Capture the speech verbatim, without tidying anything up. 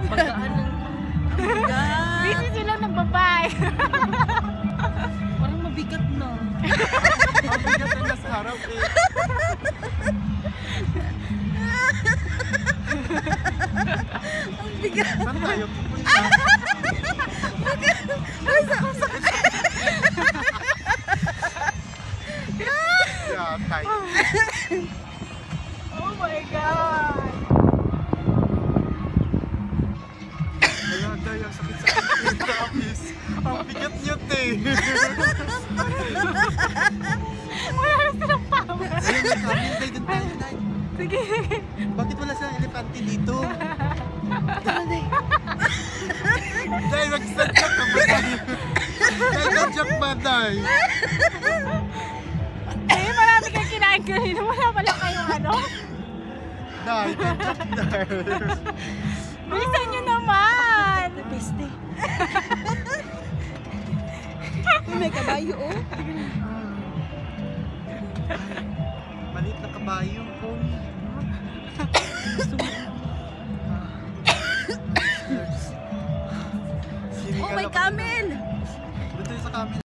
Pagkaan ng... Busy silang nagbabae. Parang mabigat na. Mabigat na nasa harap eh. Ang bigat. Saan tayo pupunta? Ay, saksak. Yeah, tight. Oh my God. Kaya tayo, ang sakit-sakit. Tapos, ang bigat niyo, te. Wala na silang power. Ayun, may kami. Tay, dun tayo, Tay. Sige. Bakit wala silang elepante dito? Tay, mag-sadyak ka ba tayo? Tay, nadyak ba, Tay? Eh, marami kang kinain kanina. Wala pala kayong ano. Tay, nadyak, Tay. Bilisan nyo naman. Peste. May kabayo, oh. Maliit na kabayo. Oh, may camel. Dito sa camel.